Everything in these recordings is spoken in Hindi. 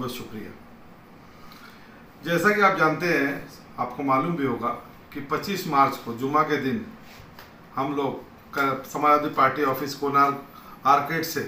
बहुत शुक्रिया। जैसा कि आप जानते हैं, आपको मालूम भी होगा कि 25 मार्च को जुमा के दिन हम लोग Samajwadi party office Konar arcade से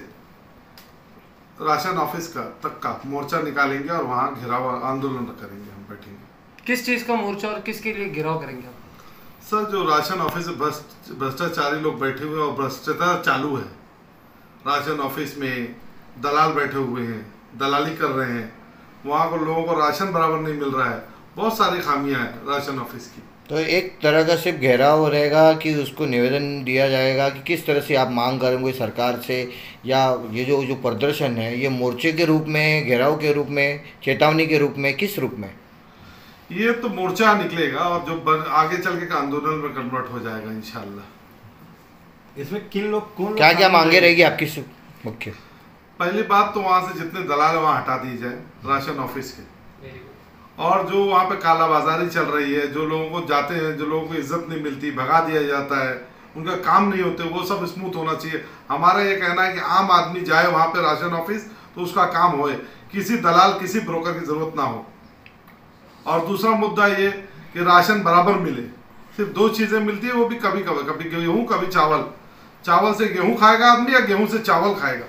राशन ऑफिस का तक का मोर्चा निकालेंगे और वहाँ घेराव आंदोलन करेंगे। हम बैठेंगे। किस चीज़ का मोर्चा और किसके लिए घेराव करेंगे आप? सर, जो राशन ऑफिस में भ्रष्टाचारी लोग बैठे हुए हैं और भ्रष्टाचार चालू है। राशन ऑफिस में दलाल बैठे हुए हैं, दलाली कर रहे हैं, वहाँ को लोगों को राशन बराबर नहीं मिल रहा है। बहुत सारी खामियां हैं राशन ऑफिस की। तो एक तरह का सिर्फ घेराव रहेगा कि उसको निवेदन दिया जाएगा कि किस तरह से आप मांग करेंगे सरकार से, या ये जो प्रदर्शन है ये मोर्चे के रूप में, घेराव के रूप में, चेतावनी के रूप में, किस रूप में? ये तो मोर्चा निकलेगा और जो आगे चल के आंदोलन में कन्वर्ट हो जाएगा इंशाल्लाह। इसमें किन लोग कौन क्या क्या मांगे रहेगी आपकी मुख्य? पहली बात तो वहाँ से जितने दलाल वहाँ हटा दी जाए राशन ऑफिस के, और जो वहाँ पे कालाबाजारी चल रही है, जो लोगों को जाते हैं, जो लोगों को इज्जत नहीं मिलती, भगा दिया जाता है, उनका काम नहीं होते, वो सब स्मूथ होना चाहिए। हमारा ये कहना है कि आम आदमी जाए वहाँ पे राशन ऑफिस तो उसका काम होए, किसी दलाल किसी ब्रोकर की जरूरत ना हो। और दूसरा मुद्दा ये कि राशन बराबर मिले। सिर्फ दो चीज़ें मिलती है, वो भी कभी कभी, कभी गेहूँ कभी चावल। चावल से गेहूँ खाएगा आदमी या गेहूँ से चावल खाएगा।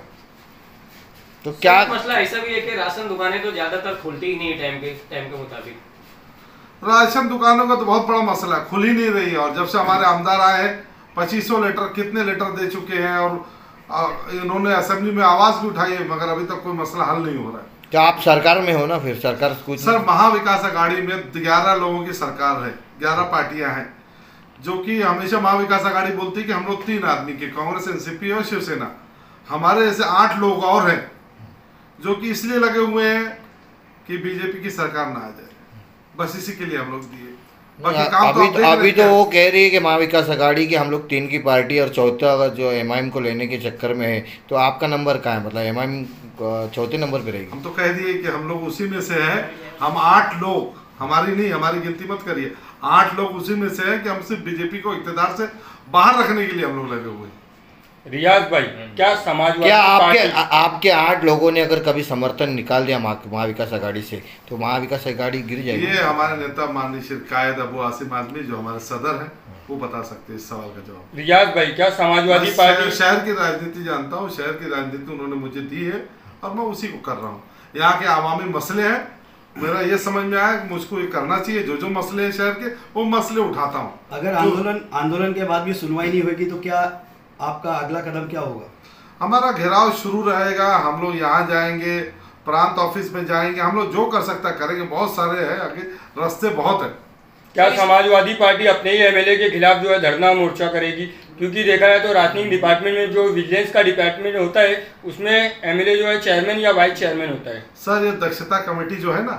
तो क्या मसला ऐसा भी है कि राशन दुकानें तो ज्यादातर खुलती ही नहीं टाइम के मुताबिक। राशन दुकानों का तो बहुत बड़ा मसला है, खुल ही नहीं रही है। और जब से हमारे आमदार आए हैं 2500 लीटर कितने लीटर दे चुके हैं, और इन्होंने असेंबली में आवाज भी उठाई है, मगर अभी तक कोई मसला हल नहीं हो रहा है। क्या आप सरकार में हो ना? फिर सरकार कुछ सर, महाविकास अघाड़ी में 11 लोगों की सरकार है, 11 पार्टियां हैं, जो कि हमेशा महाविकास अघाड़ी बोलती है कि हम लोग 3 आदमी के, कांग्रेस, एनसीपी और शिवसेना। हमारे ऐसे 8 लोग और हैं जो कि इसलिए लगे हुए हैं कि बीजेपी की सरकार ना आ जाए, बस इसी के लिए हम लोग दिए। बाकी काम अभी तो वो कह रही है कि महाविकास अघाड़ी की हम लोग 3 की पार्टी और चौथा जो एमआईएम को लेने के चक्कर में है। तो आपका नंबर कहाँ है? मतलब एमआईएम चौथे नंबर पे रहेगी? हम तो कह दिए कि हम लोग उसी में से हैं। हम 8 लोग, हमारी नहीं, हमारी गिनती मत करिए, 8 लोग उसी में से हैं कि हम सिर्फ बीजेपी को इक़्तिदार से बाहर रखने के लिए हम लोग लगे हुए हैं। रियाज भाई, क्या समाजवादी आपके 8 लोगों ने अगर कभी समर्थन निकाल दिया महाविकास अघाड़ी से, तो महाविकास अघाड़ी गिर जाएगी? ये हमारे नेता माननीय श्री कायद अबू आसिम आजमी, जो हमारे सदर हैं, वो बता सकते हैं इस सवाल का जवाब। रियाज भाई, क्या समाजवादी पार्टी शहर की राजनीति जानता हूँ, शहर की राजनीति उन्होंने मुझे दी है और मैं उसी को कर रहा हूँ। यहाँ के आवामी मसले हैं, मेरा ये समझ में आया कि मुझको ये करना चाहिए। जो मसले हैं शहर के, वो मसले उठाता हूँ। अगर आंदोलन के बाद भी सुनवाई नहीं होगी तो क्या आपका अगला कदम क्या होगा? हमारा घेराव शुरू रहेगा। हम लोग यहाँ जाएंगे, प्रांत ऑफिस में जाएंगे, हम लोग जो कर सकता करेंगे। बहुत सारे हैं, आगे रास्ते बहुत हैं। क्या समाजवादी पार्टी अपने ही एमएलए के खिलाफ जो है धरना मोर्चा करेगी? क्योंकि देखा जाए तो राजनीतिक डिपार्टमेंट में जो विजिलेंस का डिपार्टमेंट होता है, उसमें एमएलए जो है चेयरमैन या वाइस चेयरमैन होता है। सर, ये दक्षता कमेटी जो है ना,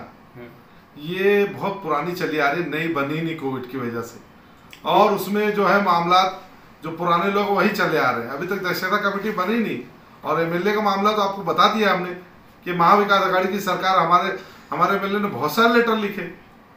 ये बहुत पुरानी चली आ रही, नई बनी नहीं कोविड की वजह से। और उसमें जो है मामला जो पुराने लोग वही चले आ रहे हैं, अभी तक दक्षता कमेटी बनी नहीं। और एमएलए का मामला तो आपको बता दिया हमने कि महाविकास अघाड़ी की सरकार, हमारे एमएलए ने बहुत सारे लेटर लिखे।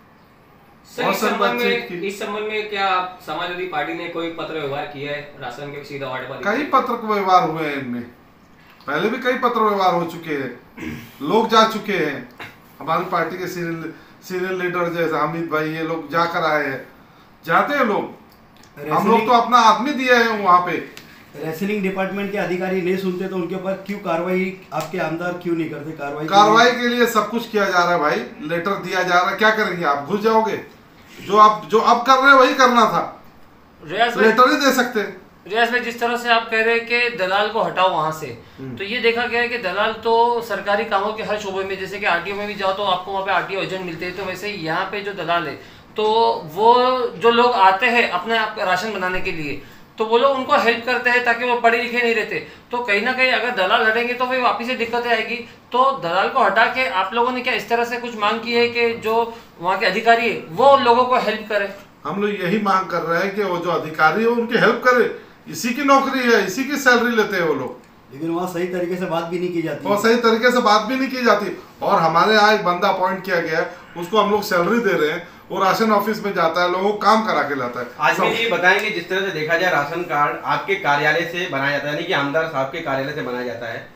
इस संबंध में क्या समाजवादी पार्टी ने कोई पत्र व्यवहार किया है राशन के सीधा वार्ड पर? कई पत्र व्यवहार हुए हैं इनमें, पहले भी कई पत्र व्यवहार हो चुके हैं, लोग जा चुके हैं। हमारी पार्टी के सीनियर लीडर जैसे हामिद भाई, ये लोग जाकर आए हैं, जाते हैं लोग। हम लोग तो अपना आदमी दिए हैं वहाँ पे। रेसलिंग डिपार्टमेंट के अधिकारी नहीं सुनते तो उनके ऊपर क्यों कार्रवाई, आपके आमदार क्यों नहीं करते कार्रवाई के लिए सब कुछ किया जा रहा है भाई, लेटर दिया जा रहा है। क्या करेंगे आप? घुस जाओगे? जो अब कर रहे हैं वही करना था, लेटर ही दे सकते। रियाज भाई, जिस तरह से आप कह रहे हैं कि दलाल को हटाओ वहां से, तो ये देखा गया है कि दलाल तो सरकारी कामों के हर शोबे में, जैसे कि आरटीओ में भी जाओ तो आपको वहाँ पे आरटीओ एजेंट मिलते हैं, तो वैसे ही यहाँ पे जो दलाल है, तो वो जो लोग आते हैं अपने आप राशन बनाने के लिए, तो वो लोग उनको हेल्प करते हैं ताकि वो पढ़े लिखे नहीं रहते। तो कहीं ना कहीं अगर दलाल हटेंगे तो फिर वापिस से दिक्कतें आएगी। तो दलाल को हटा के आप लोगों ने क्या इस तरह से कुछ मांग की है कि जो वहाँ के अधिकारी है वो लोगों को हेल्प करे? हम लोग यही मांग कर रहे हैं कि वो जो अधिकारी है उनकी हेल्प करे। इसी की नौकरी है, इसी की सैलरी लेते हैं वो लोग, लेकिन वहाँ सही तरीके से बात भी नहीं की जाती। और सही तरीके से बात भी नहीं की जाती। और हमारे यहाँ एक बंदा अपॉइंट किया गया है, उसको हम लोग सैलरी दे रहे हैं, वो राशन ऑफिस में जाता है, लोगों को काम करा के लाता है। आज भी जी बताएंगे, जिस तरह से देखा जाए राशन कार्ड आपके कार्यालय से बनाया जाता है, यानी कि आमदार साहब के कार्यालय से बनाया जाता है,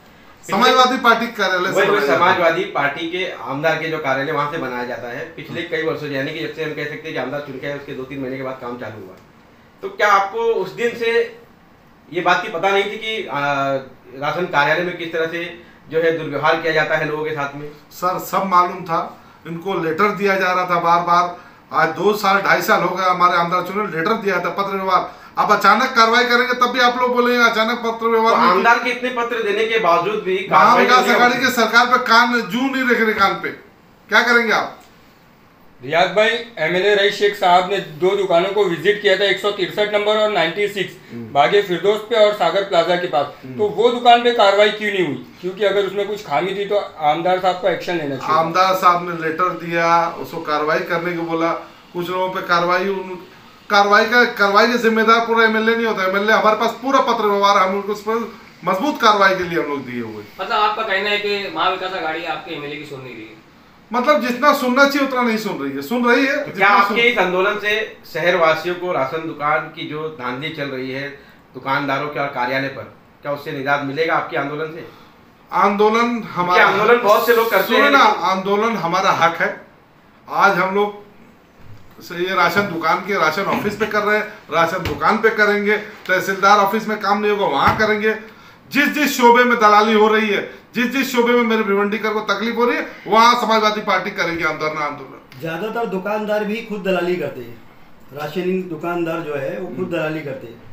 समाजवादी पार्टी कार्यालय से समाजवादी पार्टी के आमदार के जो कार्यालय वहां से बनाया जाता है पिछले कई वर्षों से, यानी कि जब से हम कह सकते हैं कि आमदार चुन के आए उसके 2-3 महीने के बाद काम चालू हुआ। तो क्या आपको उस दिन से ये बात की पता नहीं थी कि राशन कार्यालय में किस तरह से जो है दुर्व्यवहार किया जाता है लोगों के साथ में? सर सब मालूम था, इनको लेटर दिया जा रहा था बार बार। आज 2 साल 2.5 साल हो गए हमारे आमदार चुने, लेटर दिया था, पत्र व्यवहार। अब अचानक कार्रवाई करेंगे तब भी आप लोग बोलेंगे अचानक पत्र व्यवहार। तो आमदार के इतने पत्र देने के बावजूद भी महाविकास आघाड़ी की सरकार पे कान जू नहीं रख रहे, कान पे क्या करेंगे आप? रियाज भाई, एमएलए रईस शेख साहब ने 2 दुकानों को विजिट किया था, 163 नंबर और 96 बागे फिरदौस पे और सागर प्लाजा के पास। तो वो दुकान पे कार्रवाई क्यों नहीं हुई? क्योंकि अगर उसमें कुछ खामी थी तो आमदार साहब को एक्शन लेना चाहिए। आमदार साहब ने लेटर दिया, उसको कार्रवाई करने को बोला। कुछ लोगों पे कार्रवाई के जिम्मेदार पूरा एमएलए नहीं होता। एमएलए हमारे पास पूरा पत्र व्यवहार, हम उस पर मजबूत कार्रवाई के लिए हम लोग दिए हुए। मतलब आपका कहना है कि महाविकास आघाड़ी आपके एमएलए की सुन नहीं रही है? मतलब जितना सुनना चाहिए उतना नहीं सुन रही है। सुन रही है। क्या आपके इस आंदोलन से शहर वासियों को राशन दुकान की जो धांधली चल रही है दुकानदारों के और कार्यालय पर, क्या उससे निजात मिलेगा आपके आंदोलन से? आंदोलन हमारा, आंदोलन बहुत से लोग करते हैं ना, आंदोलन हमारा हक है। आज हम लोग ये राशन दुकान के राशन ऑफिस पे कर रहे हैं, राशन दुकान पे करेंगे, तहसीलदार ऑफिस में काम नहीं होगा वहां करेंगे। जिस शोबे में दलाली हो रही है, जिस शोबे में मेरे भिवंडीकर को तकलीफ हो रही है, वहां समाजवादी पार्टी करेगी आंदोलन। ज्यादातर दुकानदार भी खुद दलाली करते हैं, राशनिंग दुकानदार जो है वो खुद दलाली करते हैं।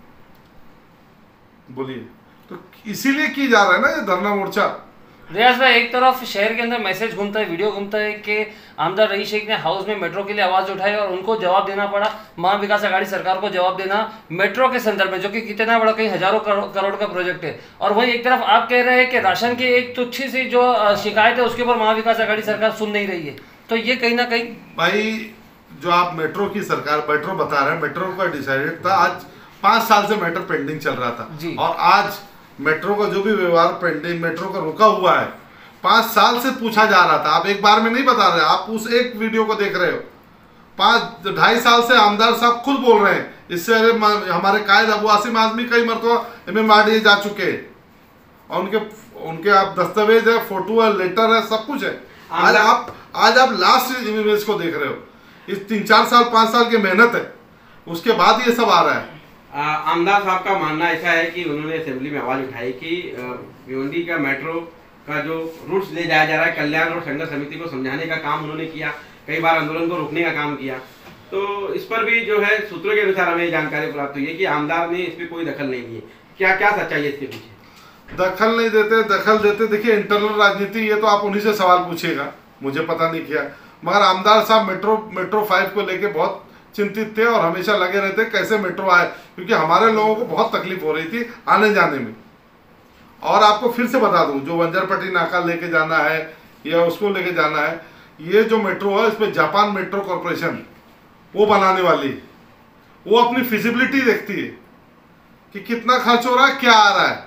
बोलिए, तो इसीलिए की जा रहा है ना ये धरना मोर्चा। रियाज भाई, एक तरफ शहर के अंदर मैसेज घूमता है, वीडियो घूमता है कि आमदार रईस शेख ने हाउस में मेट्रो के लिए आवाज उठाई और उनको जवाब देना पड़ा, महाविकास आघाड़ी सरकार को जवाब देना मेट्रो के संदर्भ में, जो कि कितना बड़ा, कई हजारों करोड़ का प्रोजेक्ट है। और वहीं एक तरफ आप कह रहे हैं कि राशन की एक तुच्छी सी जो शिकायत है उसके ऊपर महाविकास आघाड़ी सरकार सुन नहीं रही है। तो ये कहीं ना कहीं भाई, जो आप मेट्रो की सरकार मेट्रो बता रहे हैं, मेट्रो का डिसाइडेड था। आज 5 साल से मेट्रो पेंडिंग चल रहा था जी। और आज मेट्रो का जो भी व्यवहार पेंडिंग मेट्रो का रुका हुआ है 5 साल से पूछा जा रहा था। आप एक बार में नहीं बता रहे, आप उस एक वीडियो को देख रहे हो। 2.5 साल से आमदार साहब खुद बोल रहे हैं। इससे हमारे कायद अबू आसिम आजमी कई मरतबा MMRDA जा चुके हैं और उनके आप दस्तावेज है, फोटो है, लेटर है, सब कुछ है। आज आप लास्ट इमेज को देख रहे हो। इस 3-4 साल 5 साल की मेहनत है, उसके बाद ये सब आ रहा है। आमदार साहब का मानना ऐसा है कि उन्होंने असेंबली में आवाज उठाई कि भिवंडी का मेट्रो का जो रूट्स ले जाया जा रहा है, कल्याण रोड संघर्ष समिति को समझाने का काम उन्होंने किया, कई बार आंदोलन को रोकने का काम किया। तो इस पर भी जो है सूत्रों के अनुसार हमें जानकारी प्राप्त हुई है कि आमदार ने इस पर कोई दखल नहीं ली है। क्या सच्चाई है इसके पीछे? दखल नहीं देते, दखल देते। देखिए, इंटरनल राजनीति ये तो आप उन्हीं से सवाल पूछेगा, मुझे पता नहीं किया। मगर आमदार साहब मेट्रो 5 को लेके बहुत चिंतित थे और हमेशा लगे रहते कैसे मेट्रो आए, क्योंकि हमारे लोगों को बहुत तकलीफ हो रही थी आने जाने में। और आपको फिर से बता दूं, जो वंजरपट्टी नाका लेके जाना है या उसको लेके जाना है, ये जो मेट्रो है इसमें जापान मेट्रो कॉरपोरेशन वो बनाने वाली है। वो अपनी फिजिबिलिटी देखती है कि कितना खर्च हो रहा है, क्या आ रहा है,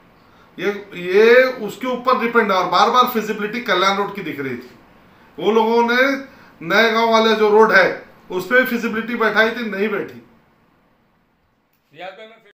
ये उसके ऊपर डिपेंड है। और बार बार फिजिबिलिटी कल्याण रोड की दिख रही थी। वो लोगों ने नए गांव वाले जो रोड है उस पर फिजिबिलिटी बैठाई थी, नहीं बैठी।